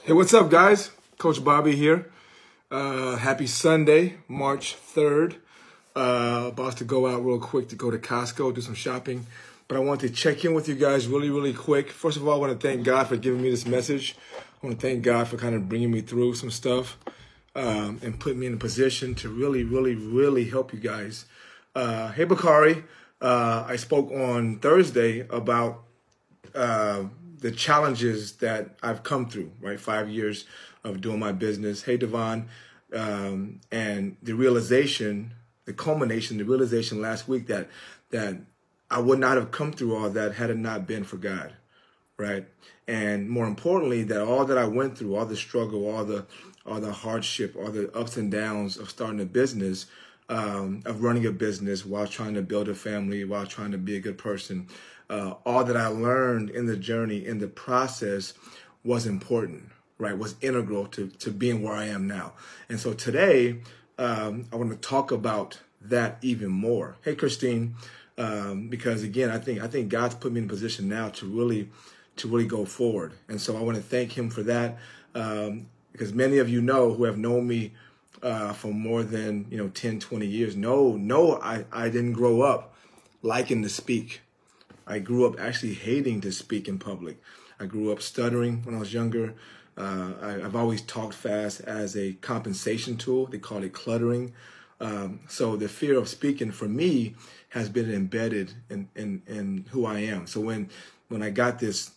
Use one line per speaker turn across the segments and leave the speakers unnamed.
Hey, what's up, guys? Coach Bobby here. Happy Sunday, March 3rd. About to go out real quick to go to Costco, do some shopping. But I want to check in with you guys really quick. First of all, I want to thank God for giving me this message. I want to thank God for kind of bringing me through some stuff and putting me in a position to really help you guys. Hey, Bakari. I spoke on Thursday about the challenges that I've come through, right? 5 years of doing my business. Hey, Devon. And the realization, the culmination, the realization last week that I would not have come through all that had it not been for God, right? And more importantly, that all that I went through, all the struggle, all the hardship, all the ups and downs of starting a business, of running a business while trying to build a family, while trying to be a good person, all that I learned in the journey, in the process, was important, right? Was integral to being where I am now. And so today, I want to talk about that even more. Hey, Christine, because again, I think God's put me in a position now to really go forward. And so I want to thank him for that, because many of you know who have known me for more than 10, 20 years know I didn't grow up liking to speak. I grew up actually hating to speak in public. I grew up stuttering when I was younger. I've always talked fast as a compensation tool. They call it cluttering. So the fear of speaking for me has been embedded in who I am. So when I got this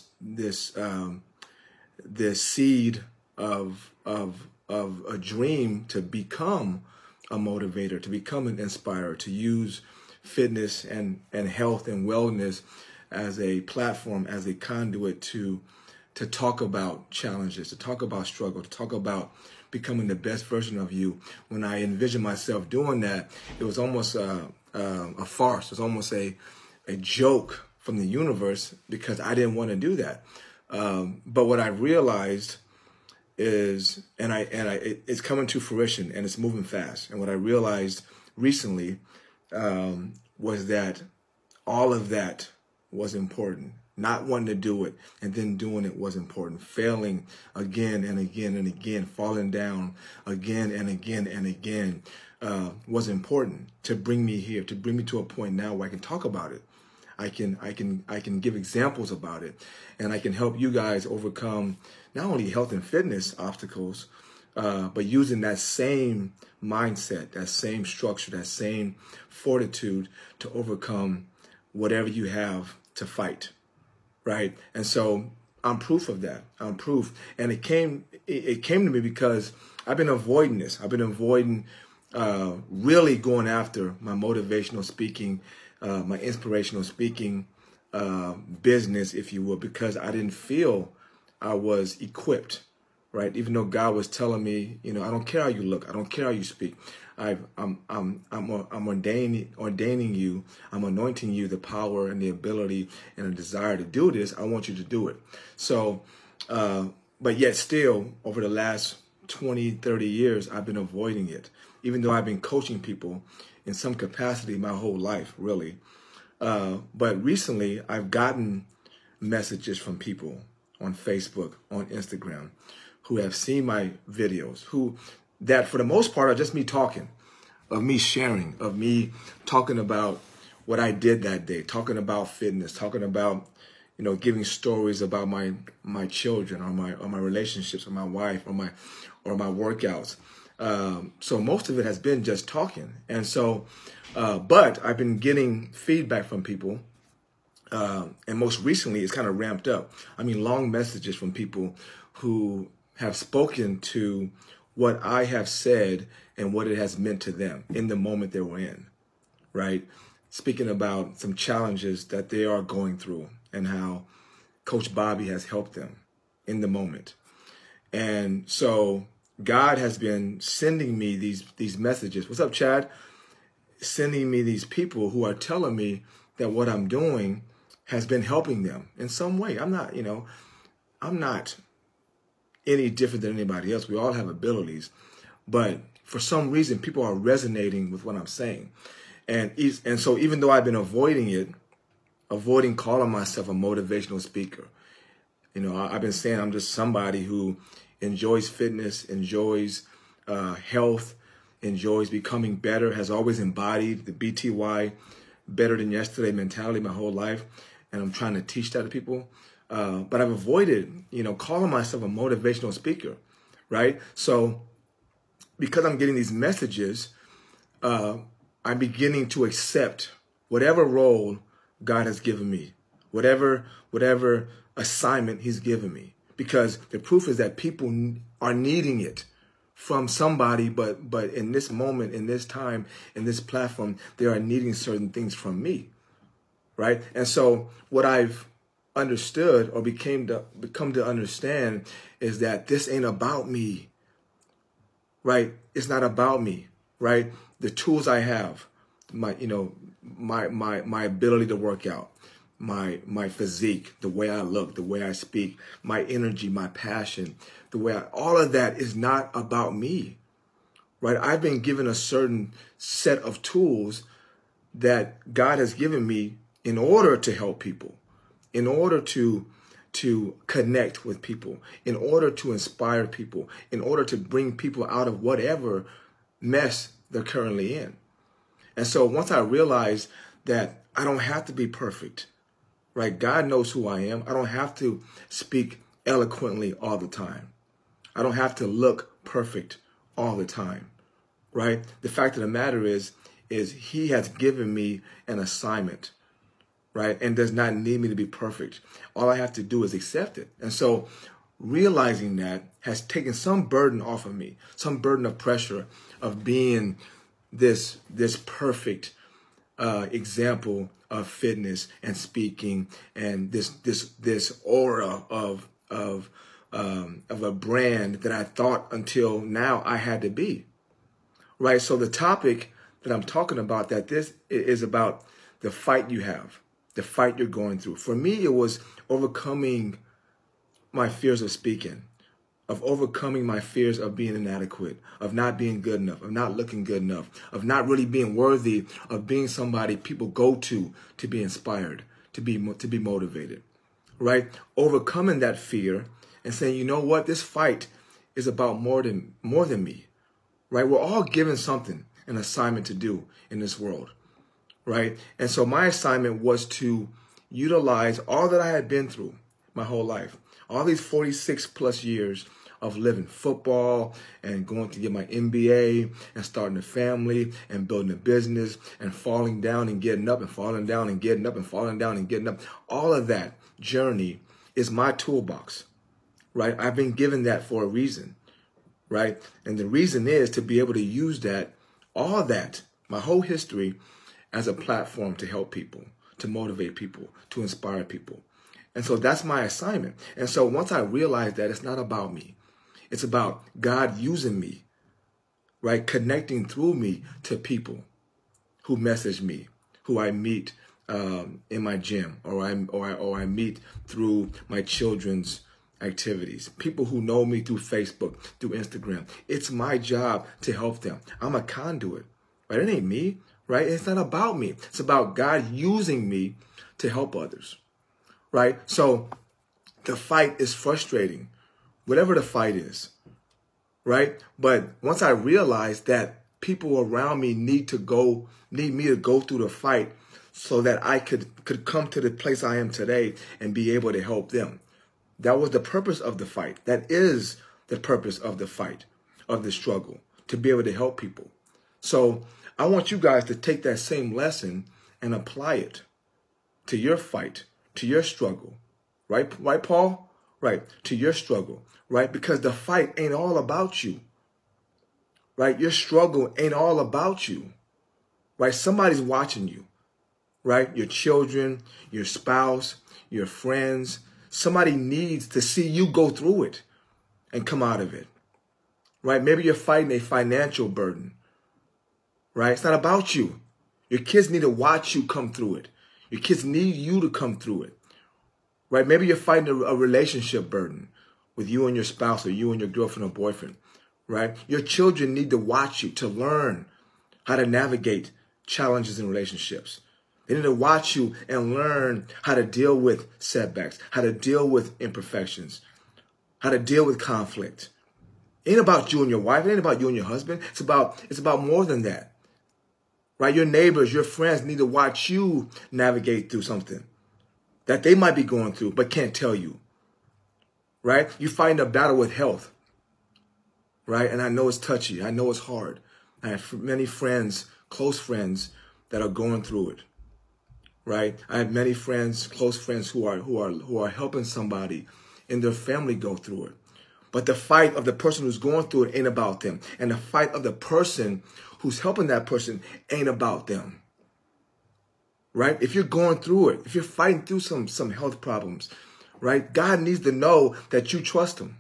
seed of a dream to become a motivator, to become an inspirer, to use fitness and health and wellness as a platform, as a conduit to talk about challenges, to talk about struggle, to talk about becoming the best version of you. When I envisioned myself doing that, it was almost a farce. It was almost a joke from the universe, because I didn't want to do that. But what I realized is, it's coming to fruition and it's moving fast. And what I realized recently was that all of that was important. Not wanting to do it and then doing it was important. Failing again and again and again, falling down again and again and again was important to bring me here, to bring me to a point now where I can talk about it. I can give examples about it, and I can help you guys overcome not only health and fitness obstacles, but using that same mindset, that same structure, that same fortitude to overcome whatever you have to fight, right? And so I'm proof of that. I'm proof. And it came to me because I've been avoiding this. I've been avoiding really going after my motivational speaking, my inspirational speaking business, if you will, because I didn't feel I was equipped, right? Even though God was telling me, I don't care how you look, I don't care how you speak. I'm ordaining you, I'm anointing you the power and the ability and the desire to do this. I want you to do it. So, but yet still, over the last 20, 30 years, I've been avoiding it, even though I've been coaching people in some capacity my whole life, really. But recently, I've gotten messages from people on Facebook, on Instagram, who have seen my videos, that for the most part are just me talking, of me sharing, of me talking about what I did that day, talking about fitness, talking about, giving stories about my children or my relationships with my wife or my workouts. So most of it has been just talking. And so, but I've been getting feedback from people. And most recently, it's kind of ramped up. I mean, long messages from people who have spoken to what I have said and what it has meant to them in the moment they were in, right? Speaking about some challenges that they are going through and how Coach Bobby has helped them in the moment. And so God has been sending me these messages. What's up, Chad? Sending me these people who are telling me that what I'm doing has been helping them in some way. I'm not any different than anybody else. We all have abilities, but for some reason, people are resonating with what I'm saying. And so even though I've been avoiding calling myself a motivational speaker, I've been saying I'm just somebody who enjoys fitness, enjoys health, enjoys becoming better, has always embodied the BTY, better than yesterday mentality my whole life. And I'm trying to teach that to people. But I've avoided, calling myself a motivational speaker, right? So because I'm getting these messages, I'm beginning to accept whatever role God has given me, whatever assignment he's given me, because the proof is that people are needing it from somebody, but in this moment, in this time, in this platform, they are needing certain things from me, right? And so what I've understood or become to understand is that this ain't about me, right? It's not about me, right? The tools I have, my ability to work out, my physique, the way I look, the way I speak, my energy, my passion, all of that is not about me, right? I've been given a certain set of tools that God has given me in order to help people, in order to connect with people, in order to inspire people, in order to bring people out of whatever mess they're currently in. And so once I realized that I don't have to be perfect, right? God knows who I am. I don't have to speak eloquently all the time. I don't have to look perfect all the time, right? The fact of the matter is he has given me an assignment, right? And does not need me to be perfect. All I have to do is accept it. And so realizing that has taken some burden off of me, some burden of pressure of being this perfect example of fitness and speaking, and this aura of a brand that I thought until now I had to be, right? So the topic that I'm talking about, that this is about the fight you have, the fight you're going through. For me, it was overcoming my fears of speaking, of overcoming my fears of being inadequate, of not being good enough, of not looking good enough, of not really being worthy of being somebody people go to be inspired, to be motivated, right? Overcoming that fear and saying, you know what, this fight is about more than me, right? We're all given something, an assignment to do in this world, right? And so my assignment was to utilize all that I had been through my whole life, all these 46 plus years of living football and going to get my MBA and starting a family and building a business and falling down and getting up and falling down and getting up and falling down and getting up. All of that journey is my toolbox, right? I've been given that for a reason, right? And the reason is to be able to use that, all that, my whole history, as a platform to help people, to motivate people, to inspire people. And so that's my assignment. And so once I realized that it's not about me, it's about God using me, right? Connecting through me to people who message me, who I meet in my gym, or I meet through my children's activities, people who know me through Facebook, through Instagram. It's my job to help them. I'm a conduit, right? It ain't me, right? It's not about me. It's about God using me to help others, right? So the fight is frustrating, whatever the fight is, right? But once I realized that people around me need me to go through the fight so that I could come to the place I am today and be able to help them. That was the purpose of the fight. That is the purpose of the fight, of the struggle, to be able to help people. So I want you guys to take that same lesson and apply it to your fight, to your struggle, right? Right, Paul? Right, to your struggle, right? Because the fight ain't all about you, right? Your struggle ain't all about you, right? Somebody's watching you, right? Your children, your spouse, your friends. Somebody needs to see you go through it and come out of it, right? Maybe you're fighting a financial burden, right? It's not about you. Your kids need to watch you come through it. Your kids need you to come through it, right? Maybe you're fighting a relationship burden with you and your spouse, or you and your girlfriend or boyfriend, right? Your children need to watch you to learn how to navigate challenges in relationships. They need to watch you and learn how to deal with setbacks, how to deal with imperfections, how to deal with conflict. It ain't about you and your wife. It ain't about you and your husband. It's about more than that. Right? Your neighbors, your friends need to watch you navigate through something that they might be going through but can't tell you. Right? You fight a battle with health. Right? And I know it's touchy. I know it's hard. I have many friends, close friends, that are going through it. Right? I have many friends, close friends who are helping somebody in their family go through it. But the fight of the person who's going through it ain't about them. And the fight of the person who's helping that person ain't about them. Right? If you're going through it, if you're fighting through some health problems, right? God needs to know that you trust him.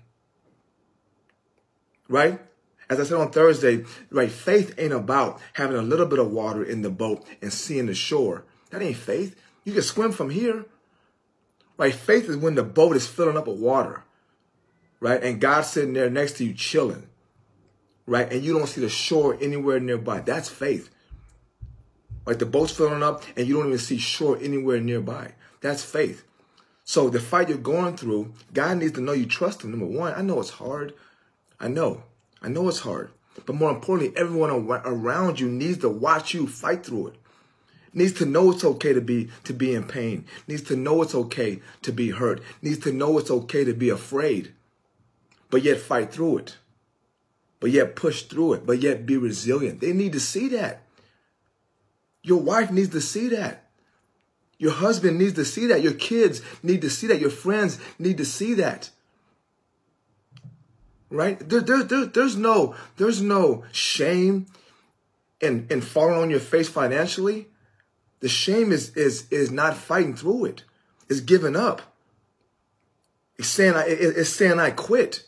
Right? As I said on Thursday, right? Faith ain't about having a little bit of water in the boat and seeing the shore. That ain't faith. You can swim from here. Right? Faith is when the boat is filling up with water. Right? And God's sitting there next to you chilling. Right? And you don't see the shore anywhere nearby. That's faith. Right? The boat's filling up and you don't even see shore anywhere nearby. That's faith. So the fight you're going through, God needs to know you trust him. Number one, I know it's hard. I know it's hard. But more importantly, everyone around you needs to watch you fight through it. Needs to know it's okay to be in pain. Needs to know it's okay to be hurt. Needs to know it's okay to be afraid. But yet fight through it. But yet push through it. But yet be resilient. They need to see that. Your wife needs to see that. Your husband needs to see that. Your kids need to see that. Your friends need to see that. Right? There's no shame in falling on your face financially. The shame is not fighting through it. It's giving up. It's saying I quit.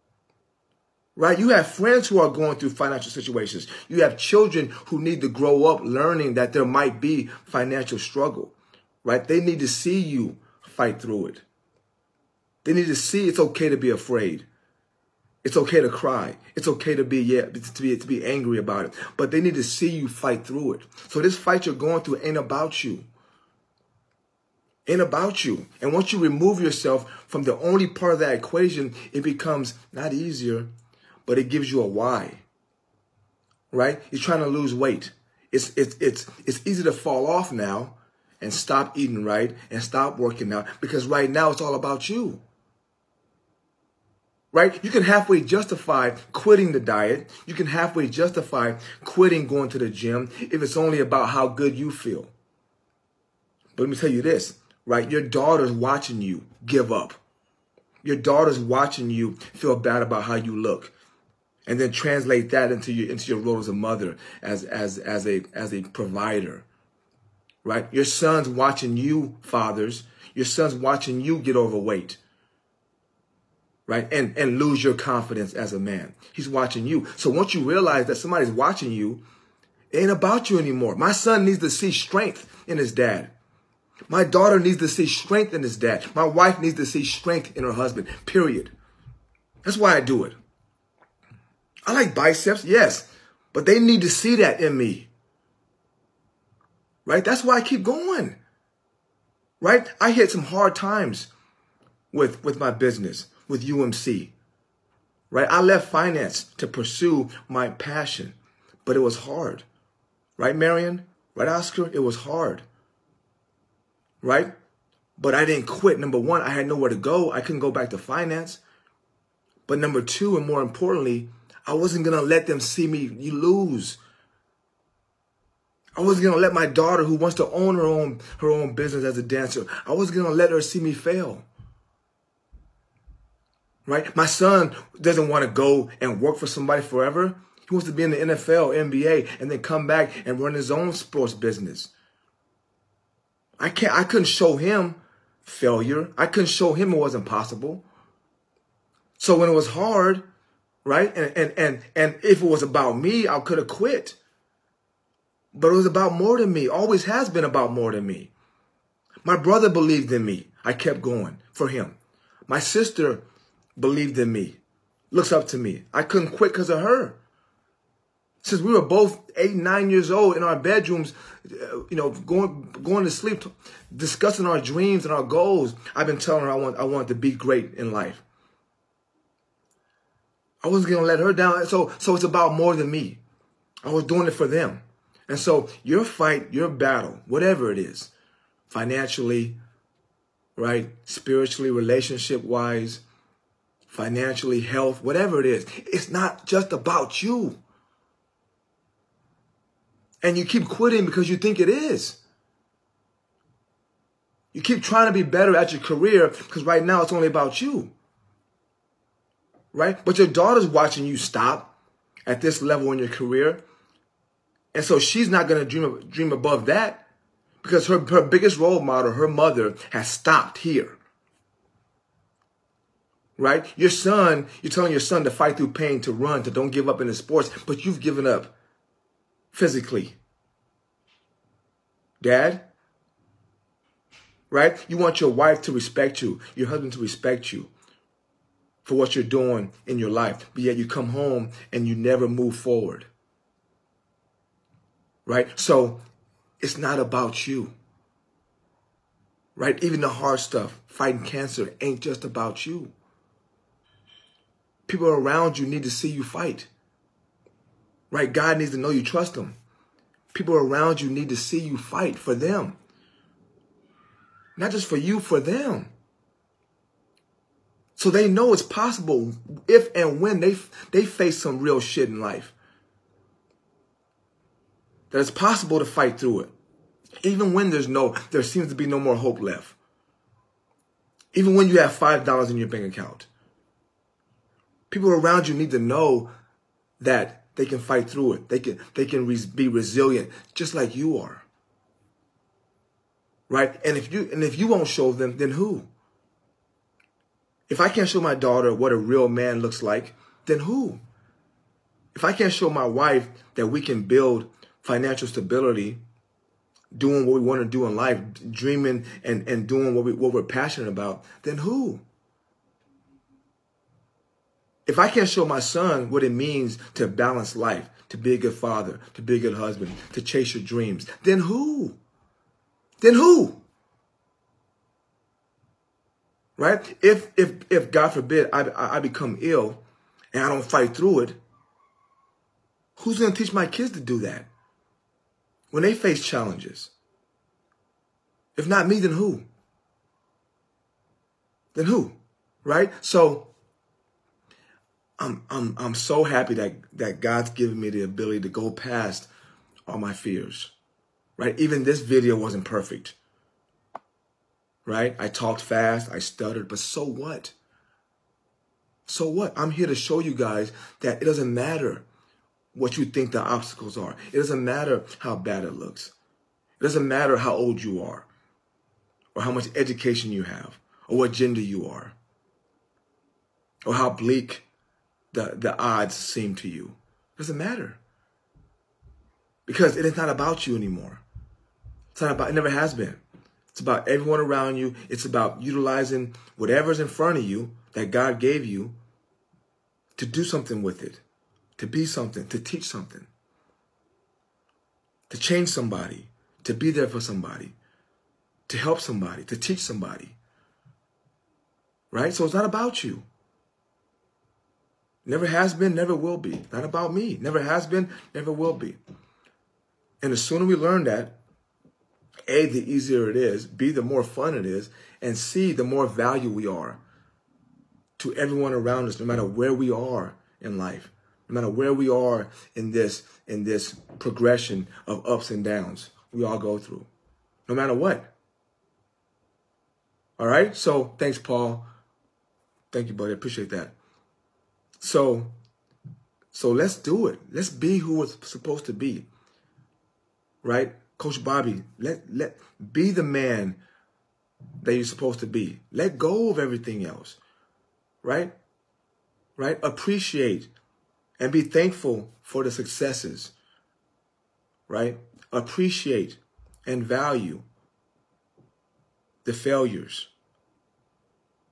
Right? You have friends who are going through financial situations. You have children who need to grow up learning that there might be financial struggle. Right? They need to see you fight through it. They need to see it's okay to be afraid. It's okay to cry. It's okay to be angry about it. But they need to see you fight through it. So this fight you're going through ain't about you. Ain't about you. And once you remove yourself from the only part of that equation, it becomes not easier, but it gives you a why. Right? You're trying to lose weight. It's easy to fall off now and stop eating right and stop working out because right now it's all about you. Right? You can halfway justify quitting the diet. You can halfway justify quitting going to the gym if it's only about how good you feel. But let me tell you this, right? Your daughter's watching you give up. Your daughter's watching you feel bad about how you look. And then translate that into your role as a mother, as a provider. Right? Your son's watching you, fathers. Your son's watching you get overweight. Right? And lose your confidence as a man. He's watching you. So once you realize that somebody's watching you, it ain't about you anymore. My son needs to see strength in his dad. My daughter needs to see strength in his dad. My wife needs to see strength in her husband, period. That's why I do it. I like biceps, yes, but they need to see that in me. Right? That's why I keep going. Right? I hit some hard times with my business, with UMC. Right? I left finance to pursue my passion, but it was hard. Right, Marion? Right, Oscar? It was hard. Right? But I didn't quit. Number one, I had nowhere to go. I couldn't go back to finance. But number two, and more importantly, I wasn't going to let them see me lose. I wasn't going to let my daughter, who wants to own her own business as a dancer, I wasn't going to let her see me fail. Right? My son doesn't want to go and work for somebody forever. He wants to be in the NFL, NBA, and then come back and run his own sports business. I couldn't show him failure. I couldn't show him it wasn't possible. So when it was hard, right? And if it was about me, I could have quit. But it was about more than me. Always has been about more than me. My brother believed in me. I kept going for him. My sister believed in me. Looks up to me. I couldn't quit because of her. Since we were both 8, 9 years old in our bedrooms, going to sleep, discussing our dreams and our goals, I've been telling her I want to be great in life. I wasn't going to let her down. So it's about more than me. I was doing it for them. And so your fight, your battle, whatever it is, financially, right, spiritually, relationship-wise, financially, health, whatever it is, it's not just about you. And you keep quitting because you think it is. You keep trying to be better at your career because right now it's only about you. Right? But your daughter's watching you stop at this level in your career. And so she's not going to dream above that because her biggest role model, her mother, has stopped here. Right? Your son, you're telling your son to fight through pain, to run, to don't give up in the sports, but you've given up physically. Dad? Right? You want your wife to respect you, your husband to respect you for what you're doing in your life, but yet you come home and you never move forward. Right? So it's not about you. Right? Even the hard stuff, fighting cancer, ain't just about you. People around you need to see you fight. Right? God needs to know you trust him. People around you need to see you fight for them. Not just for you, for them. So they know it's possible if and when they face some real shit in life. That it's possible to fight through it. Even when there seems to be no more hope left. Even when you have $5 in your bank account. People around you need to know that they can fight through it. They can be resilient just like you are. Right? And if you won't show them, then who? If I can't show my daughter what a real man looks like, then who? If I can't show my wife that we can build financial stability, doing what we want to do in life, dreaming and doing what we're passionate about, then who? If I can't show my son what it means to balance life, to be a good father, to be a good husband, to chase your dreams, then who? Then who? Right? If God forbid I become ill and I don't fight through it, who's going to teach my kids to do that when they face challenges? If not me, then who? Then who? Right? So I'm so happy that God's given me the ability to go past all my fears. Right? Even this video wasn't perfect. Right? I talked fast, I stuttered, but so what? So what? I'm here to show you guys that it doesn't matter what you think the obstacles are. It doesn't matter how bad it looks. It doesn't matter how old you are or how much education you have or what gender you are or how bleak the odds seem to you. It doesn't matter because it is not about you anymore. It's not about, it never has been. It's about everyone around you. It's about utilizing whatever's in front of you that God gave you to do something with it, to be something, to teach something, to change somebody, to be there for somebody, to help somebody, to teach somebody. Right? So it's not about you. Never has been, never will be. Not about me. Never has been, never will be. And the sooner we learn that, A, the easier it is, B, the more fun it is, and C, the more value we are to everyone around us, no matter where we are in life, no matter where we are in this progression of ups and downs we all go through, no matter what. All right? So thanks, Paul. Thank you, buddy. I appreciate that. So let's do it. Let's be who we're supposed to be. Right? Coach Bobby, let be the man that you're supposed to be. Let go of everything else. Right? Right? Appreciate and be thankful for the successes. Right? Appreciate and value the failures.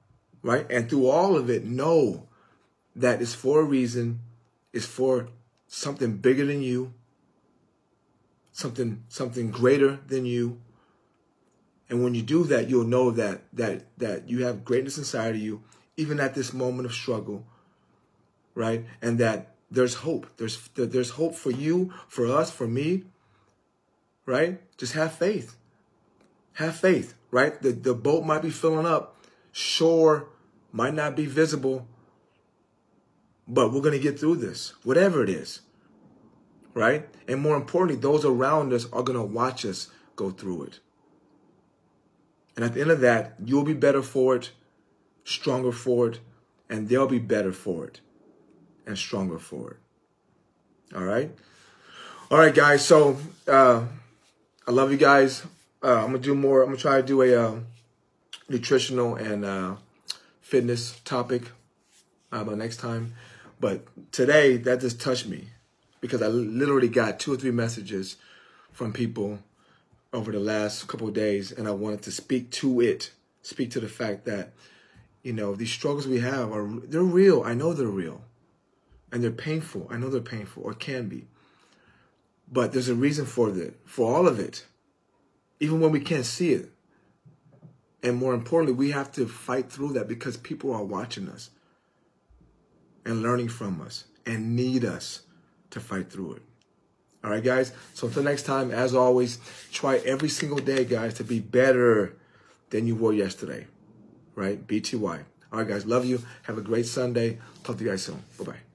Right? And through all of it, know that it's for a reason, it's for something bigger than you, something greater than you. And when you do that, you'll know that you have greatness inside of you, even at this moment of struggle, right? And that there's hope. There's hope for you, for us, for me, right? Just have faith. Have faith, right? The boat might be filling up. Shore might not be visible, but we're going to get through this, whatever it is, right? And more importantly, those around us are going to watch us go through it. And at the end of that, you'll be better for it, stronger for it, and they'll be better for it and stronger for it. All right? All right, guys. So I love you guys. I'm going to do more. I'm going to try to do a nutritional and fitness topic next time. But today, that just touched me because I literally got 2 or 3 messages from people over the last couple of days, and I wanted to speak to it, speak to the fact that, you know, these struggles we have they're real. I know they're real, and they're painful. I know they're painful, or can be. But there's a reason for all of it, even when we can't see it. And more importantly, we have to fight through that because people are watching us and learning from us and need us to fight through it. All right, guys? So until next time, as always, try every single day, guys, to be better than you were yesterday, right? BTY. All right, guys, love you. Have a great Sunday. Talk to you guys soon. Bye-bye.